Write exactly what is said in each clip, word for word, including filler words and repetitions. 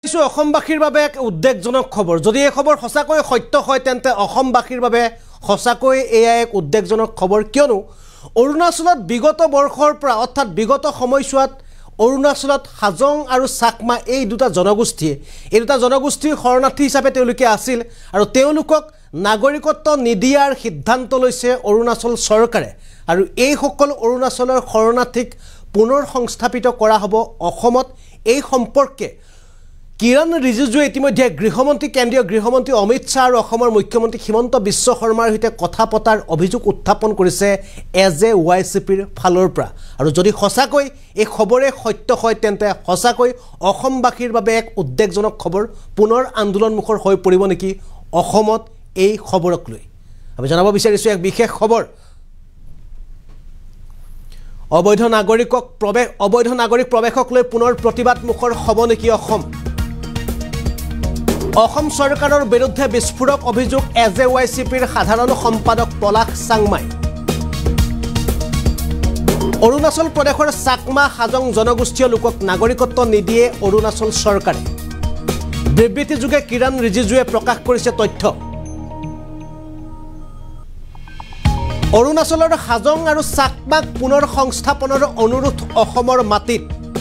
অসমবাসীৰ বাবে এক উদ্বেগজনক খবৰ যদি এই খবৰ সঁচাকৈ সত্য হয় তেন্তে অসমবাসীৰ বাবে সঁচাকৈ এয়া এক উদ্বেগজনক খবৰ কিয়নো অৰুণাচলত বিগত বৰ্ষৰ পৰা অৰ্থাৎ বিগত সময়ছোৱাত অৰুণাচলত হাজং আৰু চাকমা এই দুটা জনগোষ্ঠী এই দুটা জনগোষ্ঠীৰ শৰণাৰ্থী হিচাপে তেওঁলোকে আছিল আৰু তেওঁলোকক নাগৰিকত্ব নিদিয়াৰ সিদ্ধান্ত লৈছে অৰুণাচল চৰকাৰে আৰু এই সকল অৰুণাচলৰ শৰণাৰ্থীক পুনৰ সংস্থাপিত কৰা হ'ব অসমত এই সম্পৰ্কে কিৰণ ৰিজিজুৱে ইতিমধ্যে গৃহমন্ত্ৰী কেন্দ্ৰীয় গৃহমন্ত্ৰী অমিত শ্বাহ আৰু অসমৰ মুখ্যমন্ত্ৰী হিমন্ত বিশ্ব শৰ্মাৰ সৈতে কথা পতাৰ অভিযোগ উত্থাপন কৰিছে এজ এ ৱাই চি পিৰ ফালৰ পৰা আৰু যদি সঁচাকৈ এই খবৰে সত্য হয় তেন্তে সঁচাকৈ অসমবাসীৰ বাবে এক উদ্বেগজনক খবৰ পুনৰ আন্দোলনমুখৰ হৈ পৰিব নেকি অসমত এই খবৰক লৈ আমি জনাব বিচাৰিছোঁ এক বিশেষ খবৰ অবৈধ নাগৰিকক প্ৰৱেশ অবৈধ নাগৰিক প্ৰৱেশক লৈ পুনৰ প্ৰতিবাদমুখৰ হ'ব নেকি অসম অসম চৰকাৰৰ বিৰুদ্ধে বিস্ফোৰক অভিযোগ এজ এ ৱাই চি পিৰ সাধাৰণ সম্পাদক পলাশ চাংমাই অৰুণাচল প্ৰদেশৰ চাকমা হাজং জনগোষ্ঠীয় লোকক নাগৰিকত্ব নিদিয়ে অৰুণাচল চৰকাৰে বিবৃতিযোগে কিৰণ ৰিজিজুৱে প্ৰকাশ কৰিছে তথ্য অৰুণাচলৰ হাজং আৰু চাকমাক পুনৰ সংস্থাপনৰ অনুৰোধ অসমৰ মাটিত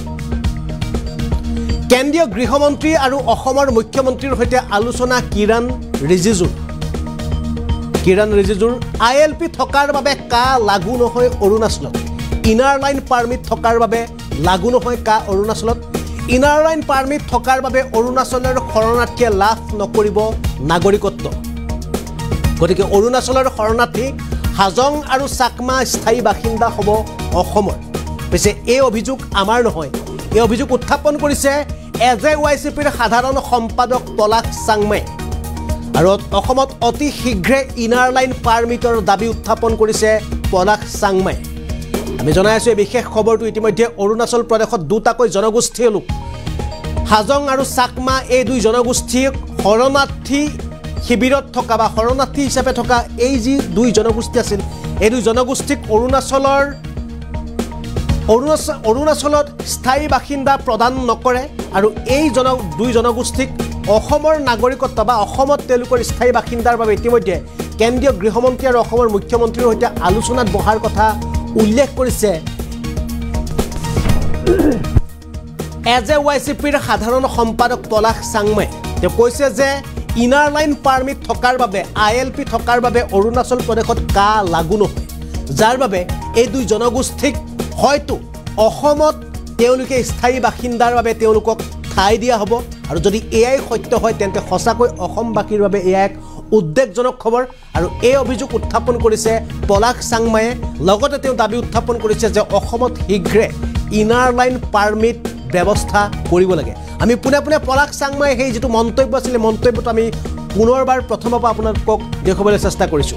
কেন্দ্ৰীয় গৃহমন্ত্ৰী আৰু অসমৰ মুখ্যমন্ত্ৰীৰ সৈতে আলোচনা কিৰণ ৰিজিজু কিৰণ ৰিজিজুৰ আই এল পি থকাৰ বাবে কা লাগু নহয় অৰুণাচলত ইনাৰ লাইন পাৰ্মিট থকাৰ বাবে লাগু নহয় কা অৰুণাচলত ইনাৰ লাইন পাৰ্মিট থকাৰ বাবে অৰুণাচলৰ শৰণাৰ্থীয়ে লাভ নকৰিব নাগৰিকত্ব গতিকে অৰুণাচলৰ শৰণাৰ্থী হাজং আৰু চাকমা স্থায়ী বাসিন্দা হ'ব অসমৰ পিছে এই অভিযোগ আমাৰ নহয় এই অভিযোগ উত্থাপন কৰিছে এজ এ ৱাই চি পিৰ সাধাৰণ সম্পাদক পলাশ চাংমাই আৰু অসমত অতি শীঘ্ৰে ইনাৰ লাইন পাৰ্মিটৰ দাবী উত্থাপন কৰিছে পলাশ চাংমাই আমি জনাই আছোঁ এই বিশেষ খবৰটো ইতিমধ্যে অৰুণাচল প্ৰদেশত দুটাকৈ জনগোষ্ঠীয় লোক হাজং আৰু চাকমা এই দুই জনগোষ্ঠীক শৰণাৰ্থী শিবিৰত থকা বা শৰণাৰ্থী হিচাপে থকা এই যি দুই জনগোষ্ঠী আছিল এই দুই জনগোষ্ঠীক অৰুণাচলৰ অৰুণাচল অৰুণাচলত স্থায়ী বাসিন্দা প্ৰদান নকৰে আৰু এই জন দুই জনগোষ্ঠীক অসমৰ নাগৰিকত্ব বা অসমত তেওঁলোকৰ স্থায়ী বাসিন্দাৰ বাবে ইতিমধ্যে কেন্দ্ৰীয় গৃহমন্ত্ৰী আৰু অসমৰ মুখ্যমন্ত্ৰীৰ সৈতে আলোচনাত বহাৰ কথা উল্লেখ কৰিছে এজ এ ৱাই চি পিৰ সাধাৰণ সম্পাদক পলাশ চাংমাই তেওঁ কৈছে যে ইনাৰ লাইন পাৰ্মিট থকাৰ বাবে আই এল পি থকাৰ বাবে অৰুণাচল প্ৰদেশত কা লাগু নহয় যাৰ বাবে এই দুই জনগোষ্ঠীক হয়তো অসমত তেওঁলোকে স্থায়ী বাসিন্দাৰ বাবে তেওঁলোকক ঠাই দিয়া হ'ব আৰু যদি এয়াই সত্য হয় তেন্তে সঁচাকৈ অসমবাসীৰ বাবে এয়া এক উদ্বেগজনক খবৰ আৰু এই অভিযোগ উত্থাপন কৰিছে পলাশ চাংমায়ে লগতে তেওঁ দাবী উত্থাপন কৰিছে যে অসমত শীঘ্ৰে ইনাৰ লাইন পাৰ্মিট ব্যৱস্থা কৰিব লাগে আমি পুনে পুনে পলাশ চাংমাই সেই যিটো মন্তব্য আছিলে মন্তব্যটো আমি পুনৰবাৰ প্ৰথমৰ পৰা আপোনালোকক দেখুৱাবলৈ চেষ্টা কৰিছোঁ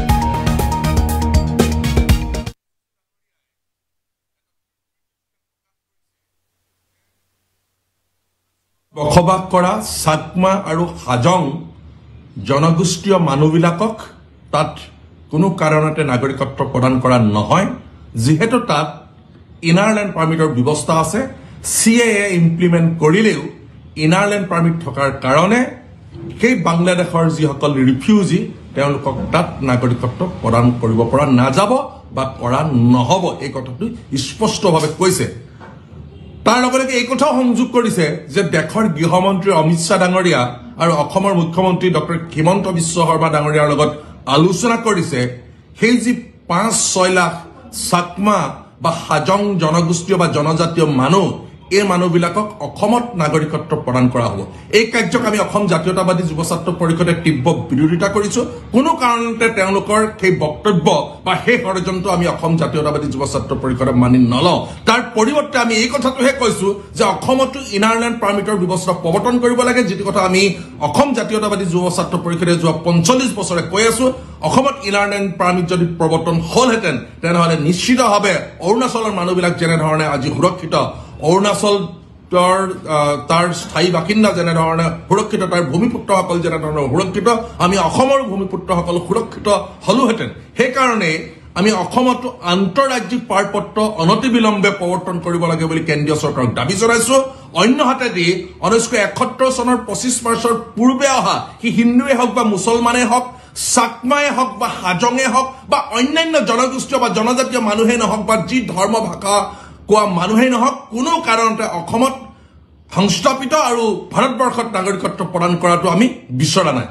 বসবাস কৰা চাকমা আৰু হাজং জনগোষ্ঠীয় মানুহবিলাকক তাত কোনো কাৰণতে নাগৰিকত্ব প্ৰদান কৰা নহয় যিহেতু তাত ইনাৰ লাইন পাৰ্মিটৰ ব্যৱস্থা আছে চি এ এ ইমপ্লিমেণ্ট কৰিলেও ইনাৰ লাইন পাৰ্মিট থকাৰ কাৰণে সেই বাংলাদেশৰ যিসকল ৰিফিউজি তেওঁলোকক তাত নাগৰিকত্ব প্ৰদান কৰিব পৰা নাযাব বা কৰা নহ'ব এই কথাটো স্পষ্টভাৱে কৈছে তাৰ লগে লগে এই কথাও সংযোগ কৰিছে যে দেশৰ গৃহমন্ত্ৰী অমিত শ্বাহ ডাঙৰীয়া আৰু অসমৰ মুখ্যমন্ত্ৰী ডক্টৰ হিমন্ত বিশ্ব শৰ্মা ডাঙৰীয়াৰ লগত আলোচনা কৰিছে সেই যি পাঁচ ছয় লাখ চাকমা বা হাজং জনগোষ্ঠীয় বা জনজাতীয় মানুহ এই মানুহবিলাকক অসমত নাগৰিকত্ব প্ৰদান কৰা হ'ব এই কাৰ্যক আমি অসম জাতীয়তাবাদী যুৱ ছাত্ৰ পৰিষদে তীব্ৰ বিৰোধিতা কৰিছোঁ কোনো কাৰণতে তেওঁলোকৰ সেই বক্তব্য বা সেই ষড়যন্ত্ৰ আমি অসম জাতীয়তাবাদী যুৱ ছাত্ৰ পৰিষদে মানি নলওঁ তাৰ পৰিৱৰ্তে আমি এই কথাটোহে কৈছোঁ যে অসমতো ইনাৰ লাইন পাৰ্মিটৰ ব্যৱস্থা প্ৰৱৰ্তন কৰিব লাগে যিটো কথা আমি অসম জাতীয়তাবাদী যুৱ ছাত্ৰ পৰিষদে যোৱা পঞ্চল্লিছ বছৰে কৈ আছোঁ অসমত ইনাৰ লাইন পাৰ্মিট যদি প্ৰৱৰ্তন হ'লহেঁতেন তেনেহ'লে নিশ্চিতভাৱে অৰুণাচলৰ মানুহবিলাক যেনেধৰণে আজি সুৰক্ষিত অৰুণাচল তাৰ স্থায়ী বাসিন্দা যেনেধৰণে সুৰক্ষিত তাৰ ভূমিপুত্ৰসকল যেনেধৰণে সুৰক্ষিত আমি অসমৰ ভূমিপুত্ৰসকল সুৰক্ষিত হ'লোহেঁতেন সেইকাৰণে আমি অসমত আন্তঃৰাজ্যিক পাৰপত্ৰ অনতিবিলম্বে প্ৰৱৰ্তন কৰিব লাগে বুলি কেন্দ্ৰীয় চৰকাৰক দাবী জনাইছো অন্যহাতেদি ঊনৈছশ এসত্তৰ চনৰ পঁচিছ মাৰ্চৰ পূৰ্বে অহা সি হিন্দুৱে হওক বা মুছলমানে হওক চাকমাই হওক বা হাজঙে হওক বা অন্যান্য জনগোষ্ঠীয় বা জনজাতীয় মানুহে নহওক বা যি ধৰ্ম ভাষা কোৱা মানুহেই নহওক কোনো কাৰণতে অসমত সংস্থাপিত আৰু ভাৰতবৰ্ষত নাগৰিকত্ব প্ৰদান কৰাটো আমি বিচৰা নাই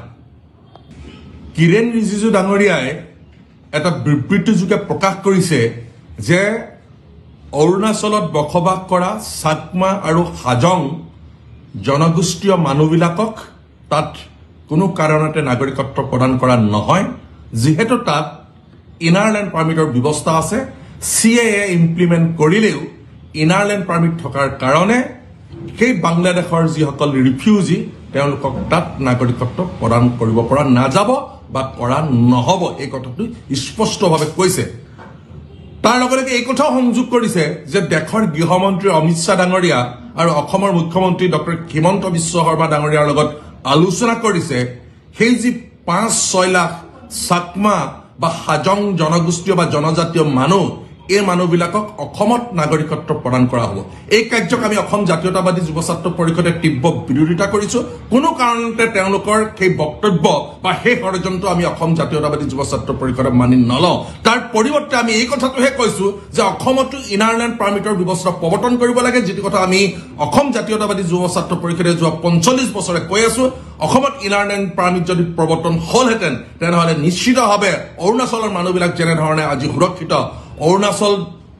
কিৰেণ ৰিজিজু ডাঙৰীয়াই এটা বিবৃতিযোগে প্ৰকাশ কৰিছে যে অৰুণাচলত বসবাস কৰা চাকমা আৰু হাজং জনগোষ্ঠীয় মানুহবিলাকক তাত কোনো কাৰণতে নাগৰিকত্ব প্ৰদান কৰা নহয় যিহেতু তাত ইনাৰলেণ্ড পাৰ্মিটৰ ব্যৱস্থা আছে চি এ এ ইমপ্লিমেণ্ট কৰিলেও ইনাৰলেণ্ড পাৰ্মিট থকাৰ কাৰণে সেই বাংলাদেশৰ যিসকল ৰিফিউজি তেওঁলোকক তাত নাগৰিকত্ব প্ৰদান কৰিব পৰা নাযাব বা কৰা নহব এই কথাটো স্পষ্টভাৱে কৈছে তাৰ লগে লগে এই কথাও সংযোগ কৰিছে যে দেশৰ গৃহমন্ত্ৰী অমিত শ্বাহ ডাঙৰীয়া আৰু অসমৰ মুখ্যমন্ত্ৰী ডক্টৰ হিমন্ত বিশ্ব শৰ্মা ডাঙৰীয়াৰ লগত আলোচনা কৰিছে সেই যি পাঁচ ছয় লাখ চাকমা বা হাজং জনগোষ্ঠীয় বা জনজাতীয় মানুহ এই মানুহবিলাকক অসমত নাগৰিকত্ব প্ৰদান কৰা হ'ব এই কাৰ্যক আমি অসম জাতীয়তাবাদী যুৱ ছাত্ৰ পৰিষদে তীব্ৰ বিৰোধিতা কৰিছো কোনো কাৰণতে তেওঁলোকৰ সেই বক্তব্য বা সেই ষড়যন্ত্ৰ আমি অসম জাতীয়তাবাদী যুৱ ছাত্ৰ পৰিষদে মানি নলওঁ তাৰ পৰিৱৰ্তে আমি এই কথাটোহে কৈছো যে অসমতো ইনাৰলেণ্ড পাৰ্মিটৰ ব্যৱস্থা প্ৰৱৰ্তন কৰিব লাগে যিটো কথা আমি অসম জাতীয়তাবাদী যুৱ ছাত্ৰ পৰিষদে যোৱা পঞ্চল্লিছ বছৰে কৈ আছো অসমত ইনাৰলেণ্ড পাৰ্মিট যদি প্ৰৱৰ্তন হ'লহেঁতেন তেনেহ'লে নিশ্চিতভাৱে অৰুণাচলৰ মানুহবিলাক যেনেধৰণে আজি সুৰক্ষিত অৰুণাচল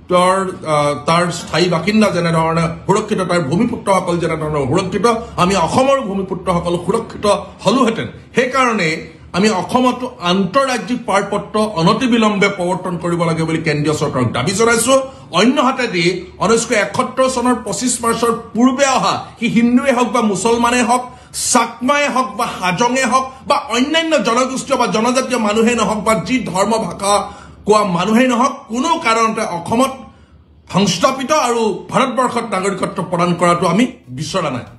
তাৰ স্থায়ী বাসিন্দা যেনেধৰণে সুৰক্ষিত তাৰ ভূমিপুত্ৰসকল যেনেধৰণে সুৰক্ষিত আমি অসমৰ ভূমিপুত্ৰসকল সুৰক্ষিত হলোহেঁতেন সেইকাৰণে আমি অসমত আন্তঃৰাজ্যিক পাৰপত্ৰ অনতিবিলম্বে প্ৰৱৰ্তন কৰিব লাগে বুলি কেন্দ্ৰীয় চৰকাৰক দাবী জনাইছো অন্যহাতেদি ঊনৈছশ এসত্তৰ চনৰ পঁচিছ মাৰ্চৰ পূৰ্বে অহা সি হিন্দুৱে হওক বা মুছলমানে হওক চাকমাই হওক বা হাজঙে হওক বা অন্যান্য জনগোষ্ঠীয় বা জনজাতীয় মানুহে নহওক বা যি ধৰ্ম ভাষা কোৱা মানুহেই নহওক কোনো কাৰণতে অসমত সংস্থাপিত আৰু ভাৰতবৰ্ষত নাগৰিকত্ব প্ৰদান কৰাটো আমি বিচৰা নাই